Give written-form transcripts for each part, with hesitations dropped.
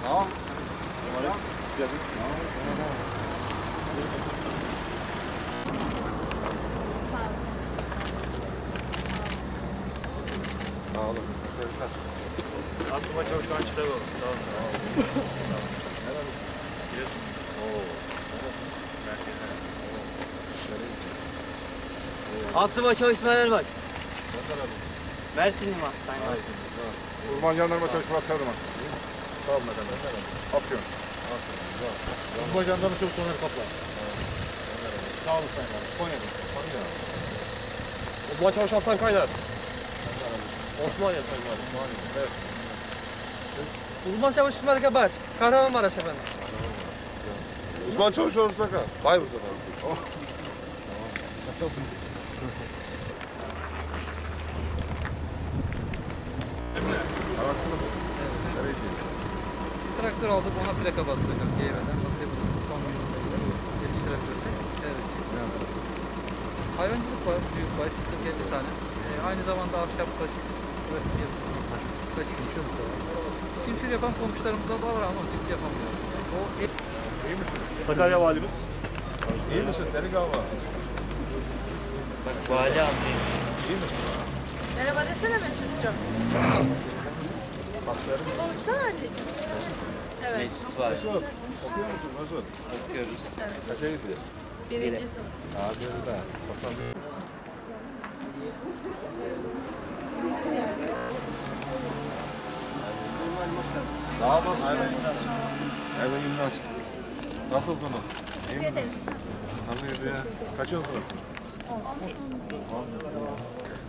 Tamam. Tamam. Sağ olun. Aslıma Çavuş'tan çıtak olun. Sağ olun. Nerede? Giresun. Oo. Merkezden. Aslıma Çavuş İsmail Erbaş. Ne tarafı? Mersinli mi? Uzman jandarma çalışma atlarım. Sağ olun efendim. Afyon. Uzman jandarma çok Soner Kaplan. Sağ olun Sayın abi. Konya'da. Konya. Uzman Çavuş Hasan Kaynar. Osmaniye Sayın abi. Evet. Uzman Çavuş İsmail Erbaş. Kahramanmaraş efendim. Uzman çavuş olursa kal. Bayburt'ta da. Oh. Traktör aldık, ona plaka bastırdık. GV'den nasıl yapılırsa son günümüzde yetiştirebilirse. Evet. Hayvancılık var, büyük baş, 47 tane. Aynı zamanda ahşap kaşık, kaşık şimşir yapan komşularımız da var ama biz yapamıyoruz. İyi misin? Sakarya Valimiz. İyi misin? Deli galiba. Bak, vali amcayım. İyi misin? Merhaba desene Mesut'cum. Paslarım. Konuşsana anneciğim. Evet. Mesut var. Mesut. Okuyor musun Mesut? Okuyoruz. Kaça gidiyor? Birinci sınıf. Abi de. Satan. Sağ olun. Hayırlı günler. Nasılsınız? İyi misiniz? Nasıl gidiyor? Kaç yıl sonrasınız? 11.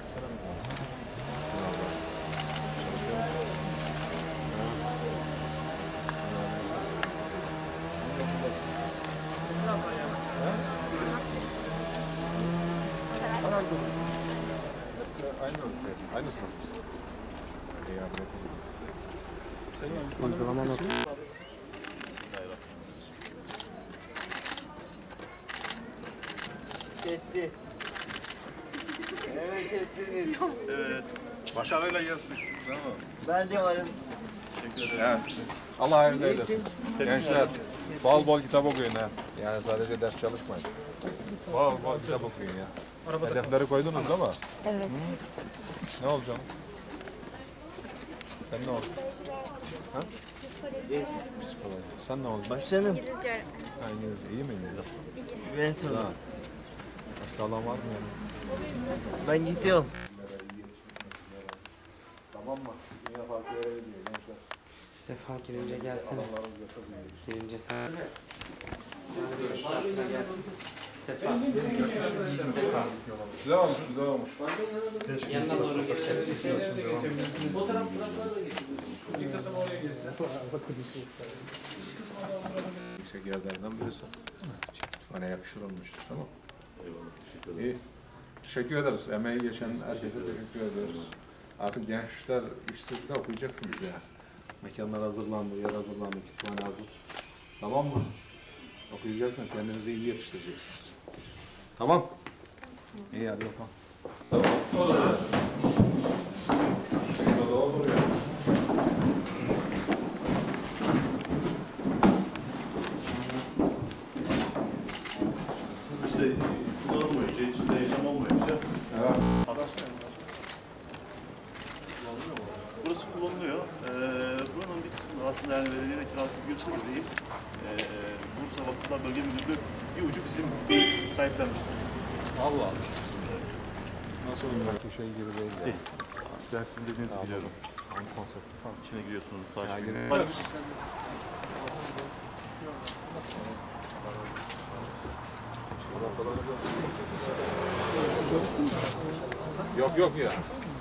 Aynı sınıf. Uygulama nasıl? Kesti. Evet kestiniz. Evet. Başarıyla gelsin. Tamam. Ben de varım. Teşekkür ederim. Evet. Allah hayırlı eylesin. Gençler bol bol kitap okuyun ha. Yani sadece ders çalışmayın. Bol bol kitap okuyun ya. Hedefleri koydunuz değil mi? Evet. Ne olacaksın? Sen ne olacaksın? Ha? Psikoloji. Sen ne olacaksın? Başkanım. İngilizce. Ha, İngilizce. İyi mi İngilizce? Ben sonra. Ha. Başka alan var mı yani? Ben gidiyorum. Tamam mı? Yine farklı yere gidiyor gençler. Sefa girince gelsene. Adamlarımız yapabiliyor. Girince sen. Gelsin. Sefa. Güzel olmuş, güzel olmuş. Yanına doğru geçelim. Yüksek yerlerden birisi. Kütüphane yakışır olmuş. Tamam. Eyvallah. Teşekkür ederiz. İyi. Teşekkür ederiz. Emeği geçen herkese teşekkür ederiz. Artık gençler işsizlikte okuyacaksınız ya. Mekanlar hazırlandı, yer hazırlandı, kütüphane hazır. Tamam mı? Okuyacaksın, kendinizi iyi yetiştireceksiniz. Tamam. İyi hadi bakalım. Şurada olur ya. İşte kullanılmayınca, içinde yaşam olmayınca Evet. burası kullanılıyor. Buranın bir kısmı aslında yani belediyenin kirası görse de değil. Bursa Vakıflar Bölge Müdürlüğü bir ucu bizim sahiplenmişti. Allah Allah. Nasıl olur belki şey gibi değil ya. Değil. Ben sizin dediğinizi biliyorum. Onun konsepti farklı. İçine giriyorsunuz, taş Ya, gibi. yine- Hayır. Yok yok ya.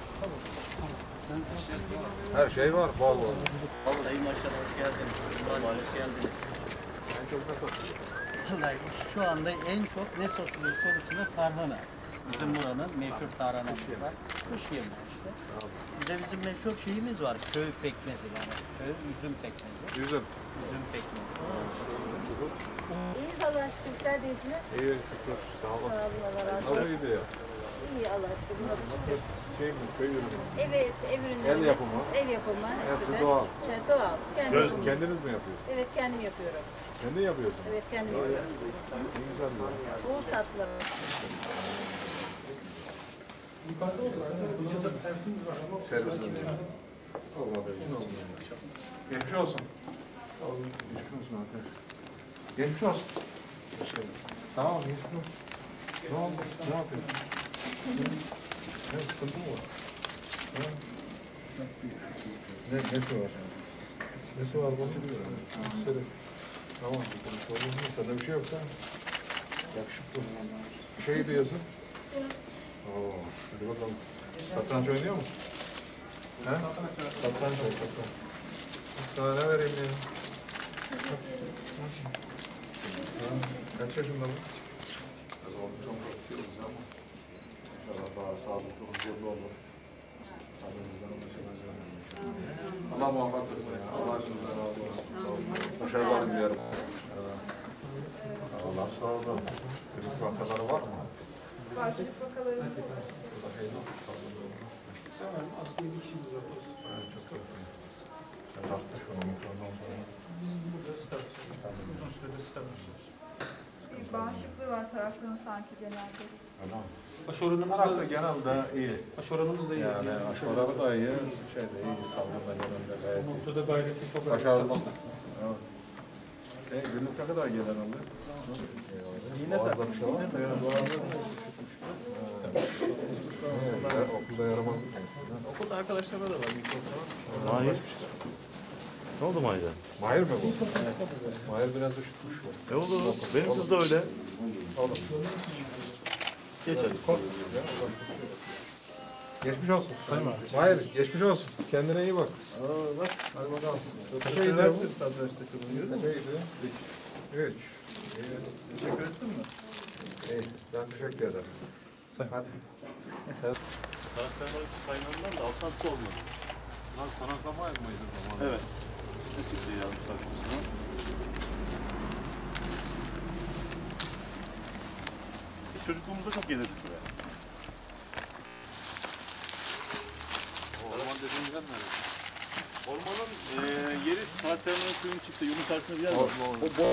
Her şey var, bol bol. Sayın Başkanım hoş geldiniz. Hoş geldiniz. En çok ne satıyor? Vallahi şu anda en çok ne satılıyor sorusuna tarhana. Bizim buranın meşhur tarhanamız var. Kış yemeği işte. Bir de bizim meşhur şeyimiz var. Köy pekmezi yani. Köy üzüm pekmezi. Üzüm. Üzüm pekmezi. İyi valla sizler değilsiniz. İyi şükür. Sağ olasın. Sağ olun Allah razı olsun. Nasıl gidiyor? İyi Allah aşkına. Şey mi, köy ürünü? Evet, ev ürünleri. El yapımı. Ev yapımı. Hepsi hepsi de. doğal. Evet, doğal. Kendi yapımız. Kendiniz mi yapıyorsunuz? Evet, kendim yapıyorum. Kendi yapıyorsunuz. Evet, kendim yapıyorum. Ne güzel ya. Uğur tatlı. Servisten olmadı. Geçmiş olsun. Sağ olun. Geçmiş olsun arkadaş. Geçmiş olsun. Sağ olun. Geçmiş olsun. Ne oldu? Ne yapıyorsun? Ne sıkıntı mı var? Nesi var? Nesi var bunun? Tamam. Sorun yok. Sana bir şey yoksa. Yakışıklı. Bir şey diyorsun. Oo, hadi bakalım. Satranç oynuyor musun? He? Satranç oynuyor. Sana ne vereyim ya? Kaç yaşında bu? Çok bakıyoruz ama. İnşallah daha sağlıklı, huzurlu olur. Sağlığımızdan ulaşılacak. Allah muhabbet etsin ya. Allah sizden razı olsun. Sağ olun. Başarılar diliyorum. Allah sağ olun. Grip vakaları var mı? Var, çocuk vakaları. Bağışıklığı var tarafının sanki genelde. Aşı oranımız da genelde iyi. Aşı oranımız da iyi. Yani aşı oranı da iyi, şey de iyi, salgında genelde gayet iyi. Umut'ta da gayreti çok Başarılı. Evet. Günlük ne kadar gelen oluyor? Yine de. Bir şey var mı? Okulda yaramazlık mı? Okulda arkadaşlarına da var. Mahir. Ne oldu Mahir'e? Mahir mi bu? Mahir biraz üşütmüş bu. Olur. Benim kız da öyle. Olur. Geç hadi. Geçmiş olsun. Sayın Mahir, geçmiş olsun. Kendine iyi bak. Bak. Hadi bakalım. Teşekkür edersin. Satranç takımını. Kaçaydı? 3. Teşekkür ettin mi? İyi, ben teşekkür ederim. Hadi. Karakterler kaynağından da altyapı olmadı. Lan sanatlama yapmaydı zamanında. Evet. Ne çıktı yazmışlar şurasına. Biz çocukluğumuzda çok gelirdik buraya. Orman dediğin yer neresi? Ormanın yeri karakterlerin suyun çıktı. Yolun karşısında bir yer var.